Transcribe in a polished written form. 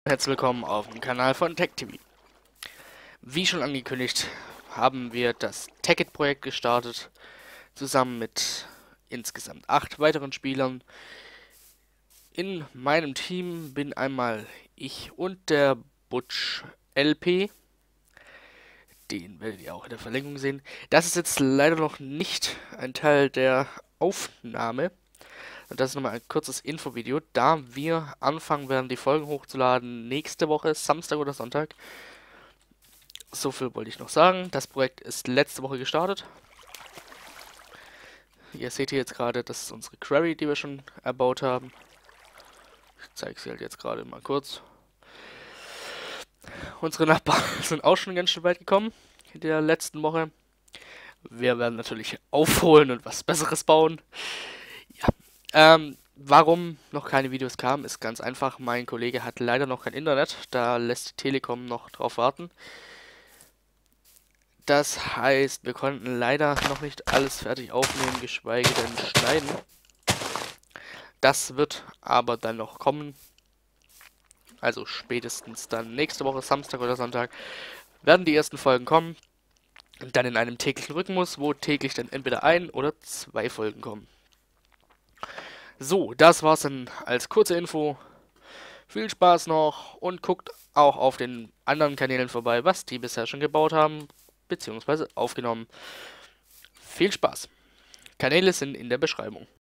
Herzlich willkommen auf dem Kanal von TechTV. Wie schon angekündigt, haben wir das Tekkit-Projekt gestartet, zusammen mit insgesamt 8 weiteren Spielern. In meinem Team bin einmal ich und der Butch LP. Den werdet ihr auch in der Verlängerung sehen. Das ist jetzt leider noch nicht ein Teil der Aufnahme. Und das ist nochmal ein kurzes Infovideo, da wir anfangen werden, die Folgen hochzuladen nächste Woche, Samstag oder Sonntag. So viel wollte ich noch sagen. Das Projekt ist letzte Woche gestartet. Ihr seht hier jetzt gerade, das ist unsere Query, die wir schon erbaut haben. Ich zeige sie halt jetzt gerade mal kurz. Unsere Nachbarn sind auch schon ganz schön weit gekommen in der letzten Woche. Wir werden natürlich aufholen und was Besseres bauen. Ja. Warum noch keine Videos kamen, ist ganz einfach. Mein Kollege hat leider noch kein Internet. Da lässt die Telekom noch drauf warten. Das heißt, wir konnten leider noch nicht alles fertig aufnehmen, geschweige denn schneiden. Das wird aber dann noch kommen. Also spätestens dann nächste Woche, Samstag oder Sonntag, werden die ersten Folgen kommen. Und dann in einem täglichen Rhythmus, wo täglich dann entweder 1 oder 2 Folgen kommen. So, das war's dann als kurze Info. Viel Spaß noch und guckt auch auf den anderen Kanälen vorbei, was die bisher schon gebaut haben, beziehungsweise aufgenommen. Viel Spaß. Kanäle sind in der Beschreibung.